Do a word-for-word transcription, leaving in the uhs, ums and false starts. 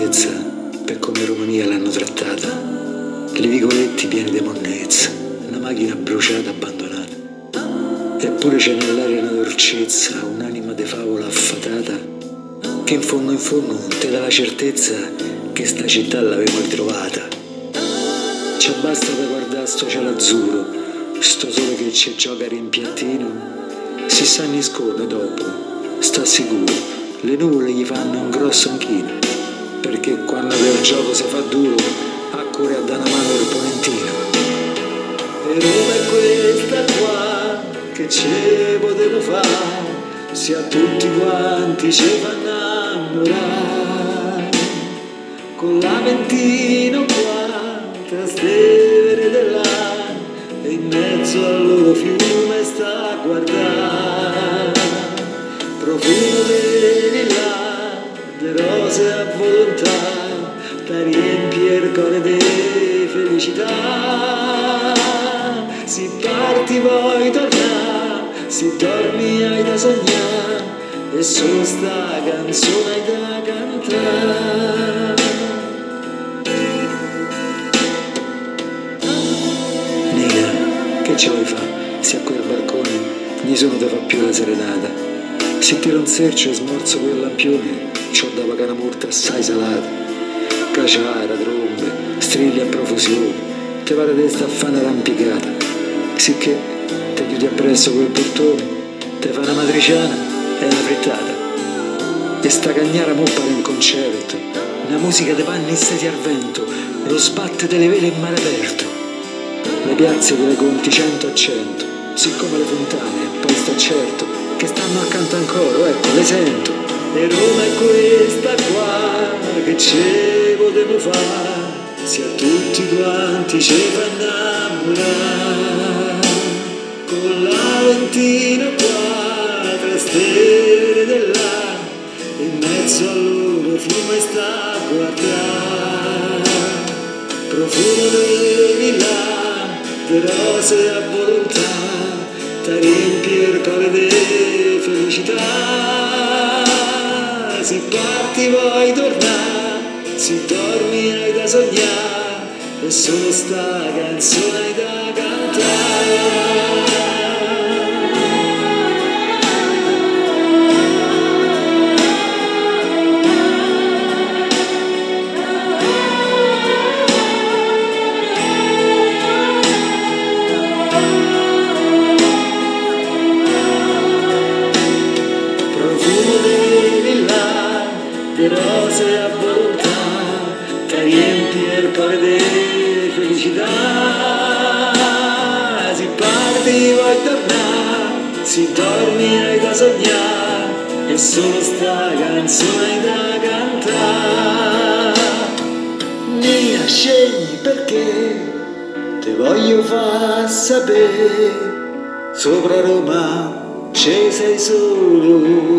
tristezza per come Roma mia l'hanno trattata. I vicoletti pieni di monnezza, una macchina bruciata abbandonata. Eppure c'è nell'aria una dolcezza, un'anima di favola affatata, che in fondo in fondo te dà la certezza che sta città l'avevo ritrovata. Ci basta da guardare sto cielo azzurro, sto sole che ci gioca rimpiattino, si sa nasconde dopo, sta sicuro, le nuvole gli fanno un grosso inchino, perché quando per gioco si fa duro, a cuore a dare una mano il ponentino. E Roma è questa qua, che ce potevo fare, se a tutti quanti ci fa innamorare, con l'Aventino qua, tra ste verede là, e in mezzo al loro fiume sta a guardare, profumo di là, de rose a volontà, da riempie il cuore di felicità. Si parti vuoi tornare, si dormi hai da sognare, e solo sta canzone hai da cantare. Nera, che ci vuoi fare? Se a quel balcone nessuno ti fa più la serenata. Se tiro un sercio e smorzo quel lampione, c'ho da pagare una multa assai salata. Caciara, trombe, strilli a profusione, te pare di sta a fare una rampicata. Sicché te chiudi appresso quel portone, te fa una matriciana e una frittata. E sta cagnara mo pare un concerto, una musica de panni stesi al vento, lo sbatte delle vele in mare aperto. Le piazze te le conti cento a cento, siccome le fontane, poi sta certo che stanno accanto ancora, ecco, le sento. E Roma è questa qua, che ce potevo fare, se a tutti quanti ci fa innamorare, con l'Aventino qua, tra stelle dell'à, in mezzo al loro fiume sta a guardare, profumo di là, di rose a volontà, da riempie il cuore di felicità. Si parti vuoi tornare, si dormi hai da sognare, e solo sta canzone hai da cantare. Di rose a volontà, che riempie il cuore di felicità. Si parti vuoi tornare, si dormi hai da sognare, e solo sta canzone hai da cantare. Nia, scegli perché te voglio far sapere, sopra Roma ci sei solo.